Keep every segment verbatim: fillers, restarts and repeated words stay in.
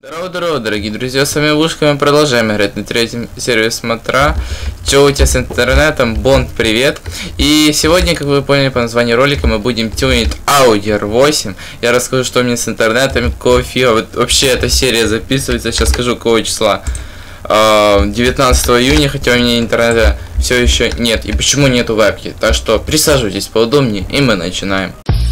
Здорово-здорово, дорогие друзья, с вами Вушка, мы продолжаем играть на третьем сервере смотра. Чё у тебя с интернетом? Бонд, привет! И сегодня, как вы поняли по названию ролика, мы будем тюнить Audi эр восемь. Я расскажу, что у меня с интернетом, какого фига. Вот вообще эта серия записывается, сейчас скажу, какого числа. девятнадцатого июня, хотя у меня интернета все еще нет. И почему нету вебки? Так что присаживайтесь поудобнее, и мы начинаем.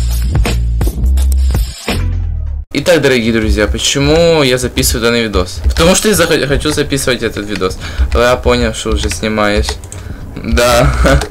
Итак, дорогие друзья, почему я записываю данный видос? Потому что я хочу записывать этот видос. Я понял, что уже снимаешь. Да.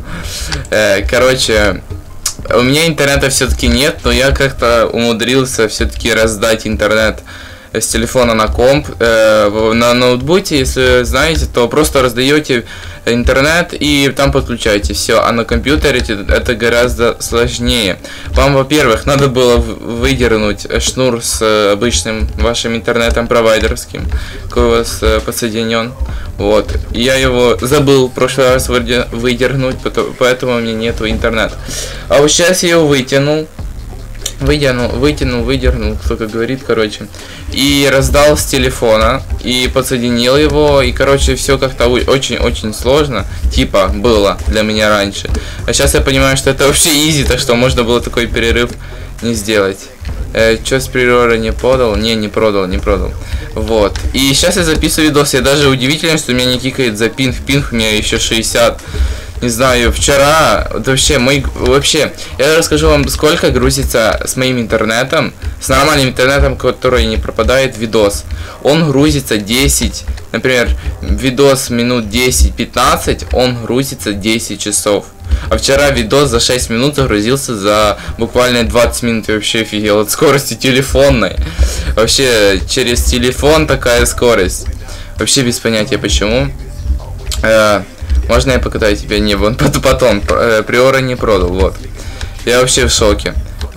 Короче, у меня интернета все-таки нет, но я как-то умудрился все-таки раздать интернет с телефона на комп. На ноутбуке, если знаете, то просто раздаете интернет и там подключаете все, а на компьютере это гораздо сложнее. Вам, во-первых, надо было выдернуть шнур с обычным вашим интернетом провайдерским, какой у вас подсоединен. Вот. И я его забыл в прошлый раз выдернуть, поэтому у меня нету интернета. А вот сейчас я его вытянул. Вытянул, вытянул, выдернул, кто как говорит, короче. И раздал с телефона, и подсоединил его, и, короче, все как-то очень-очень сложно, типа, было для меня раньше. А сейчас я понимаю, что это вообще изи, так что можно было такой перерыв не сделать. Э, Че с приора не продал? Не, не продал, не продал. Вот. И сейчас я записываю видос, я даже удивительно, что у меня не кикает за пинг, пинг у меня еще шестьдесят. Не знаю, вчера, вот вообще, мой, вообще, я расскажу вам, сколько грузится с моим интернетом, с нормальным интернетом, который не пропадает, видос. Он грузится десять, например, видос минут десять-пятнадцать, он грузится десять часов. А вчера видос за шесть минут загрузился за буквально двадцать минут, я вообще офигел от скорости телефонной. Вообще, через телефон такая скорость. Вообще без понятия почему. Можно я покатаю тебя? Не, вон потом. Приора не продал, вот. Я вообще в шоке.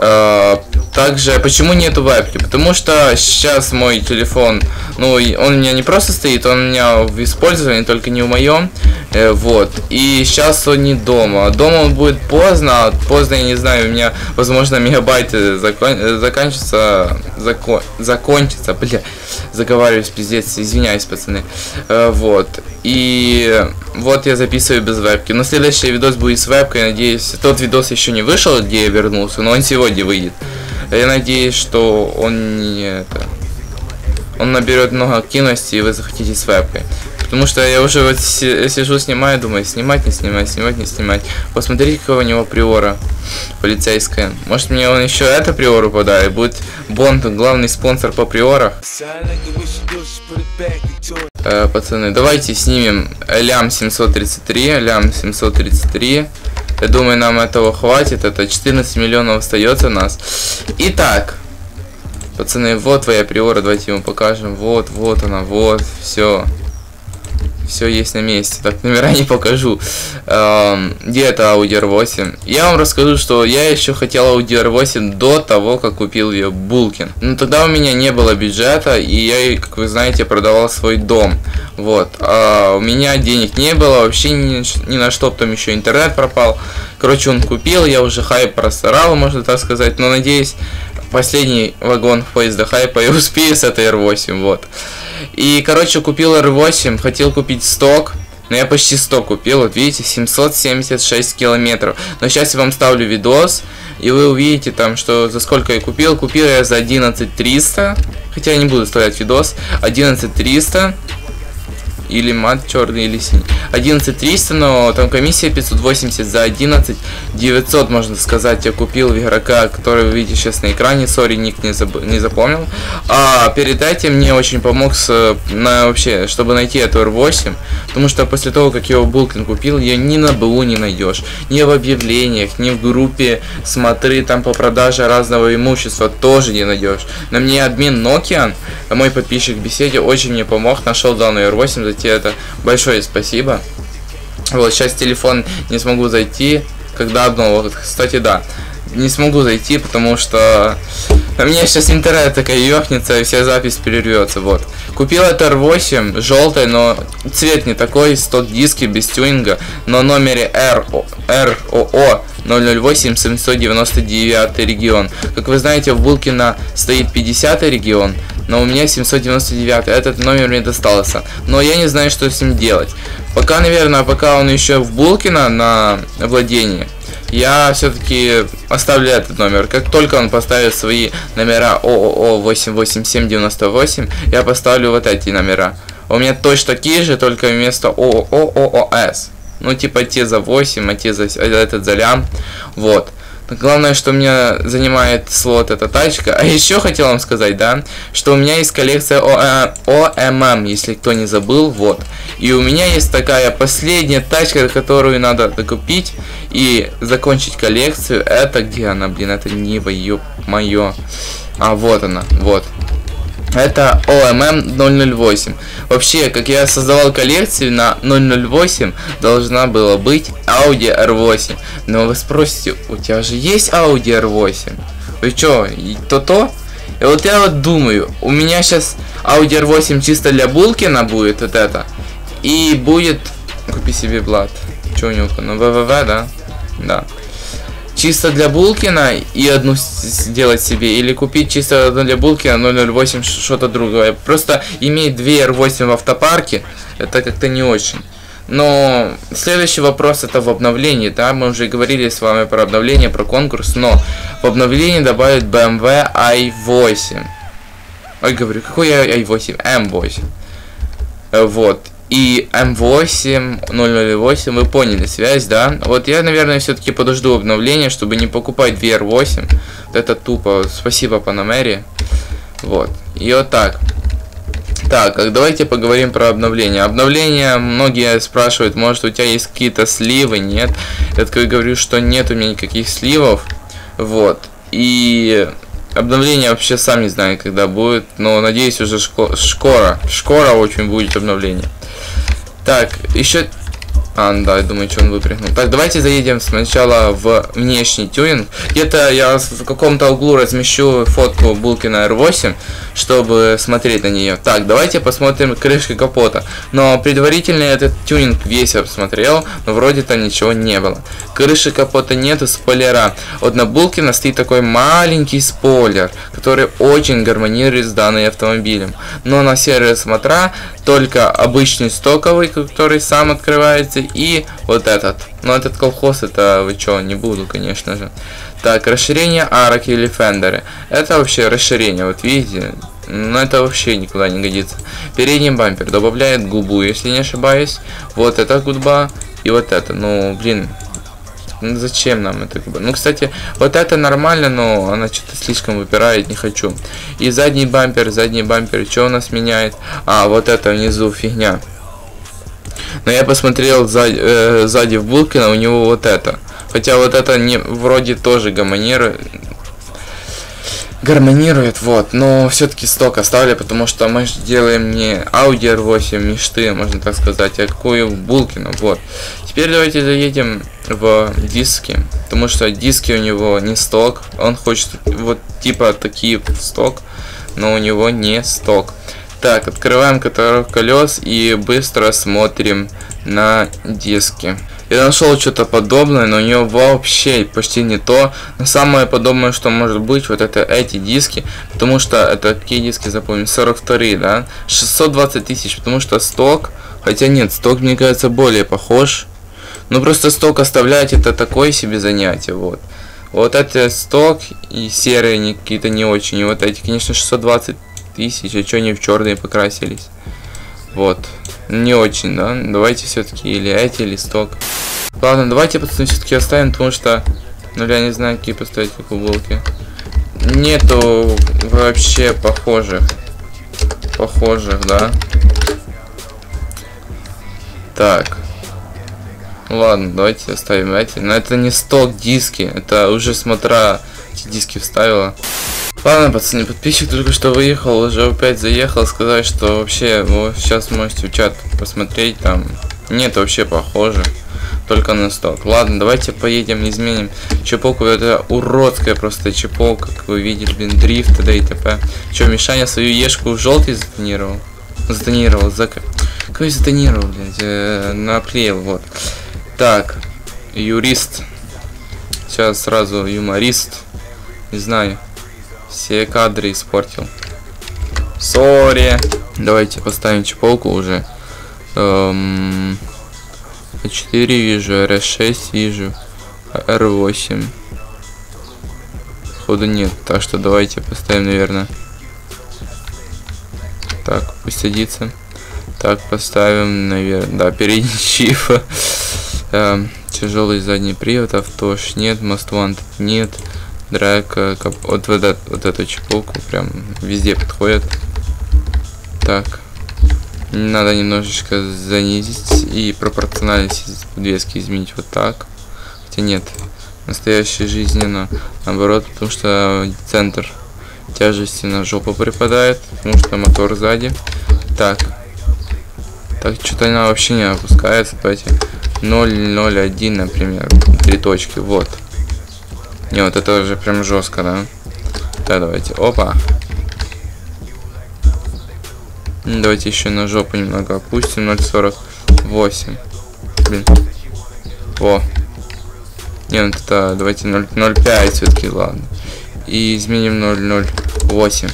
Также, почему нету вебки? Потому что сейчас мой телефон, ну, он у меня не просто стоит, он у меня в использовании, только не в моем. Вот. И сейчас он не дома. Дома он будет поздно. Поздно, я не знаю, у меня, возможно, мегабайты закон... заканчиваются. Закон... Закончится, бля. Заговариваюсь, пиздец, извиняюсь, пацаны. Вот. И вот я записываю без вебки. Но следующий видос будет с вебкой, надеюсь. Тот видос еще не вышел, где я вернулся, но он сегодня выйдет. Я надеюсь, что он не это. Он наберет много активности, и вы захотите с вебкой. Потому что я уже вот сижу, снимаю, думаю, снимать, не снимать, снимать, не снимать. Посмотрите, какого у него приора полицейская. Может, мне он еще это приору подарит. Будет Бонд, главный спонсор по приорах. Э, пацаны, давайте снимем лям семьсот тридцать три. Лям семьсот тридцать три. Я думаю, нам этого хватит. Это четырнадцать миллионов остается у нас. Итак, пацаны, вот твоя приора. Давайте ему покажем. Вот, вот она, вот, все. Все есть на месте. Так, номера не покажу. Эм, где это Audi эр восемь? Я вам расскажу, что я еще хотел Audi эр восемь до того, как купил ее Булкин. Но тогда у меня не было бюджета, и я, как вы знаете, продавал свой дом. Вот. А у меня денег не было, вообще ни, ни на что, потом еще интернет пропал. Короче, он купил, я уже хайп просрал, можно так сказать. Но надеюсь, последний вагон поезда хайпа я успею с этой эр восемь, вот. И, короче, купил эр восемь, хотел купить сток, но я почти сто купил, вот видите, семьсот семьдесят шесть километров. Но сейчас я вам ставлю видос, и вы увидите там, что за сколько я купил. Купил я за одиннадцать триста, хотя я не буду вставлять видос, одиннадцать триста. Или мат черный, или синий. одиннадцать триста, но там комиссия пятьсот восемьдесят за одиннадцать девятьсот, можно сказать, я купил в игрока, который вы видите сейчас на экране. Сори, ник не, заб... не запомнил. А перед этим мне очень помог с, на, вообще, чтобы найти эту эр восемь. Потому что после того, как я его Булкин купил, ее ни на БУ не найдешь. Ни в объявлениях, ни в группе смотры там по продаже разного имущества тоже не найдешь. На мне админ Nokia, мой подписчик в беседе, очень мне помог, нашел данную эр восемь. За это большое спасибо. Вот сейчас телефон не смогу зайти, когда одно. Вот, кстати, да, не смогу зайти, потому что у меня сейчас интернет такая ёхнется, и вся запись перервется. Вот. Купил это эр восемь, желтый, но цвет не такой, сток диски без тюнинга, но номере эр о о ноль ноль восемь семьсот девяносто девятый регион. Как вы знаете, в Булкина стоит пятидесятый регион, но у меня семьсот девяносто девятый. Этот номер мне достался. Но я не знаю, что с ним делать. Пока, наверное, пока он еще в Булкина на владении, я все-таки оставлю этот номер. Как только он поставит свои номера ООО восемь восемь семь девяносто восемь, я поставлю вот эти номера. У меня точно такие же, только вместо ООО ООС. Ну, типа те за восемь, а те за этот за лям. Вот. Но главное, что меня занимает слот эта тачка. А еще хотел вам сказать, да, что у меня есть коллекция ОММ, если кто не забыл, вот. И у меня есть такая последняя тачка, которую надо докупить и закончить коллекцию. Это где она, блин, это Нива, ё-моё. А, вот она, вот. Это ОММ ноль ноль восемь. Вообще, как я создавал коллекцию на ноль ноль восемь, должна была быть Audi эр восемь. Но вы спросите, у тебя же есть Audi эр восемь? Вы чё, то-то? И вот я вот думаю, у меня сейчас Audi эр восемь чисто для Булкина будет вот это. И будет... Купи себе блат. Чё у него? Ну, ВВВ, да? Да. Чисто для Булкина и одну сделать себе, или купить чисто для Булкина ноль ноль восемь что-то другое. Просто иметь две эр восемь в автопарке, это как-то не очень. Но следующий вопрос это в обновлении, да, мы уже говорили с вами про обновление, про конкурс, но в обновлении добавят бэ эм вэ ай восемь. Ой, говорю, какой ай восемь? эм восемь. Вот. И эм восемь, ноль ноль восемь, вы поняли связь, да? Вот я, наверное, все-таки подожду обновления, чтобы не покупать две эр восемь. Вот это тупо. Спасибо, Панамери. Вот. И вот так. Так, давайте поговорим про обновление. Обновление, многие спрашивают, может у тебя есть какие-то сливы? Нет. Я такой говорю, что нет у меня никаких сливов. Вот. И... Обновление вообще сам не знаю, когда будет, но надеюсь уже скоро. Скоро очень будет обновление. Так, еще... А, да, я думаю, что он выпрыгнул. Так, давайте заедем сначала в внешний тюнинг. Где-то я в каком-то углу размещу фотку Булкина эр восемь, чтобы смотреть на нее. Так, давайте посмотрим крышки капота. Но предварительно этот тюнинг весь обсмотрел, но вроде там ничего не было. Крыши капота нету, спойлера. Вот на Булкина стоит такой маленький спойлер, который очень гармонирует с данным автомобилем. Но на сервис мотора только обычный стоковый, который сам открывается, и вот этот. Но этот колхоз, это вы чё, не буду, конечно же. Так, расширение арок или фендеры. Это вообще расширение, вот видите. Но это вообще никуда не годится. Передний бампер добавляет губу, если не ошибаюсь. Вот это губа и вот это. Ну, блин. Ну, зачем нам это? Ну, кстати, вот это нормально, но она что-то слишком выпирает, не хочу. И задний бампер, задний бампер, что у нас меняет? А, вот это внизу фигня. Но я посмотрел сзади, э, сзади в Булкина, у него вот это. Хотя вот это не, вроде тоже гармонирует. Гармонирует, вот. Но все-таки сток оставили, потому что мы же делаем не Audi эр восемь мечты, можно так сказать, а какую Булкина, вот. Теперь давайте заедем в диски, потому что диски у него не сток. Он хочет вот типа такие сток, но у него не сток. Так, открываем каталог колес и быстро смотрим на диски. Я нашел что-то подобное, но у него вообще почти не то. Но самое подобное, что может быть, вот это эти диски. Потому что это какие диски, запомню, сорок два, да? шестьсот двадцать тысяч, потому что сток. Хотя нет, сток, мне кажется, более похож. Ну просто сток оставлять это такое себе занятие, вот. Вот это сток и серые какие-то не очень. И вот эти, конечно, шестьсот двадцать тысяч, а что они в черные покрасились? Вот. Не очень, да? Давайте все-таки или эти, или сток. Ладно, давайте пацаны все-таки оставим, потому что, ну я не знаю, какие поставить, как булки. Нету вообще похожих. Похожих, да? Так. Ладно, давайте оставим эти. Но это не сток диски, это уже смотра эти диски вставила. Ладно, пацаны, подписчик только что выехал, уже опять заехал, сказать, что вообще, вы сейчас можете в чат посмотреть, там нет вообще похоже, только на сток. Ладно, давайте поедем, изменим чепоку, это уродская просто чепока, как вы видели, блин, дрифт, т.д. и т.п. Че, Мишаня свою ешку в желтый затонировал? Затонировал, зак... Какой затонировал, блядь, э, наклеил, вот. Так, юрист. сейчас сразу юморист. Не знаю. Все кадры испортил. Сори. Давайте поставим чеполку уже. Эм, четыре вижу, эр шесть вижу, эр восемь. Хода нет, так что давайте поставим, наверное. Так, пусть садится. Так, поставим, наверное, да, передний чиф. эм, Тяжелый задний привод, авто нет, Most Wanted нет. Драка, кап... вот, вот, вот, вот эту чеполку прям везде подходит. Так, надо немножечко занизить и пропорциональность подвески изменить вот так. Хотя нет, в настоящей жизни на, наоборот, потому что центр тяжести на жопу припадает, потому что мотор сзади. Так, так что-то она вообще не опускается. Давайте ноль ноль один, например, три точки, вот. Не, вот это уже прям жестко, да? Да, давайте, опа. Давайте еще на жопу немного опустим, ноль сорок восемь. Блин. О. Не, вот это, давайте ноль ноль пять все-таки, ладно. И изменим ноль ноль восемь.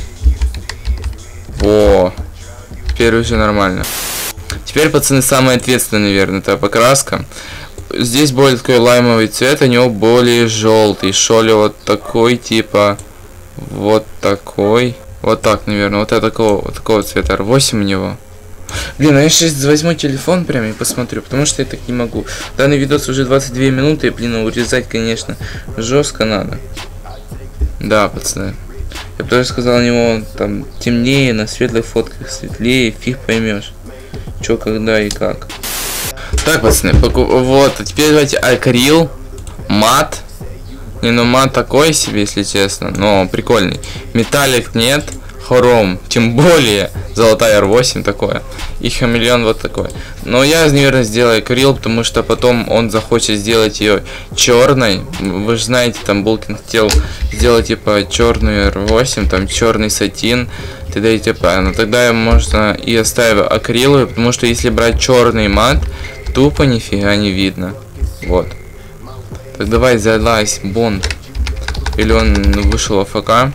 О. Теперь уже нормально. Теперь, пацаны, самое ответственное, наверное, это покраска. Здесь более такой лаймовый цвет, у него более желтый. Шоли вот такой, типа, вот такой. Вот так, наверное, вот это такого, вот такого цвета, эр восемь у него. Блин, а я сейчас возьму телефон прям и посмотрю, потому что я так не могу. Данный видос уже двадцать две минуты, и, блин, урезать, конечно, жестко надо. Да, пацаны. Я бы тоже сказал, у него там темнее, на светлых фотках светлее, фиг поймешь, что, когда и как. Так, пацаны, вот, а теперь давайте акрил, мат. Не, ну мат такой себе, если честно, но прикольный. Металлик нет, хром, тем более золотая эр восемь такое. И хамелеон вот такой. Но я, наверное, сделаю акрил, потому что потом он захочет сделать ее черной. Вы же знаете, там Булкин хотел сделать типа черную эр восемь, там черный сатин. Тогда и типа, но тогда я, можно и оставить акриловый, потому что если брать черный мат, тупо нифига не видно. Вот. Так, давай залазь, Бонд. Или он вышел АФК.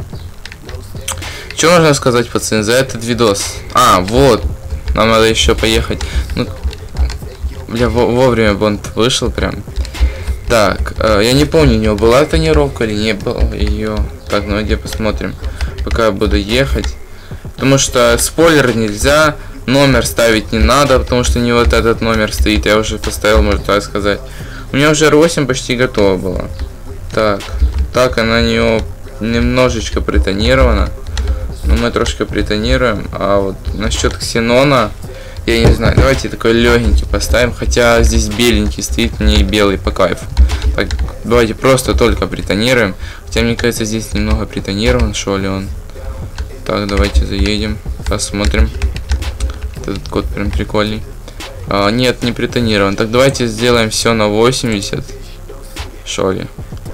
Что можно сказать, пацаны, за этот видос? А, вот. Нам надо еще поехать. Ну, бля, вовремя Бонд вышел прям. Так, э, я не помню, у него была тонировка или не было ее. Так, ну где посмотрим, пока я буду ехать. Потому что спойлер нельзя, номер ставить не надо, потому что не вот этот номер стоит. Я уже поставил, можно так сказать. У меня уже эр восемь почти готова была. Так, так, она на нее немножечко притонирована. Но мы трошки притонируем. А вот насчет ксенона, я не знаю. Давайте такой легенький поставим. Хотя здесь беленький стоит, мне и белый по кайфу. Так, давайте просто только притонируем. Хотя мне кажется, здесь немного притонирован, что ли он. Так, давайте заедем, посмотрим. Этот код прям прикольный. А, нет, не притонирован. Так, давайте сделаем все на восемьдесят. Шо ли?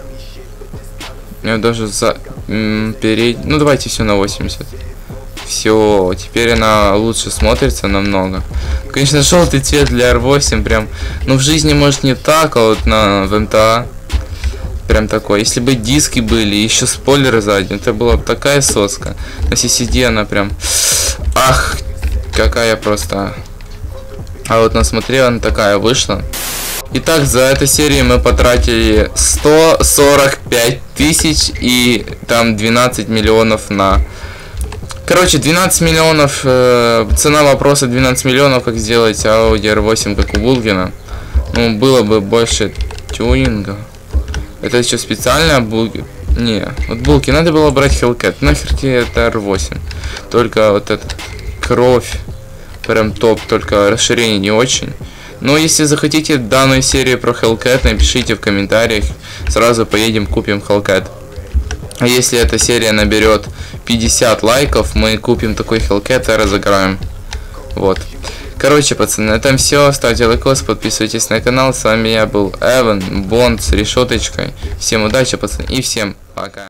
Я даже за перед... Ну, давайте все на восемьдесят. Все, теперь она лучше смотрится намного. Конечно, желтый цвет для эр восемь прям... Ну, в жизни, может, не так, а вот на в эм тэ а прям такой. Если бы диски были, еще спойлеры сзади, это была бы такая соска. На си си ди она прям... Ах, какая просто... А вот насмотрела, она такая вышла. Итак, за эту серию мы потратили сто сорок пять тысяч и там двенадцать миллионов на... Короче, двенадцать миллионов, э, цена вопроса двенадцать миллионов, как сделать Audi эр восемь, как у Булкина. Ну, было бы больше тюнинга. Это еще специально Булкин. Не, вот Булки, надо было брать Hellcat. Нахер тебе это эр восемь. Только вот этот кровь. Прям топ, только расширение не очень. Но если захотите данную серию про Hellcat, напишите в комментариях. Сразу поедем, купим Hellcat. А если эта серия наберет пятьдесят лайков, мы купим такой Hellcat и разыграем. Вот. Короче, пацаны, на этом все. Ставьте лайкос, подписывайтесь на канал. С вами я был Эван, Бонд с решеточкой. Всем удачи, пацаны, и всем пока.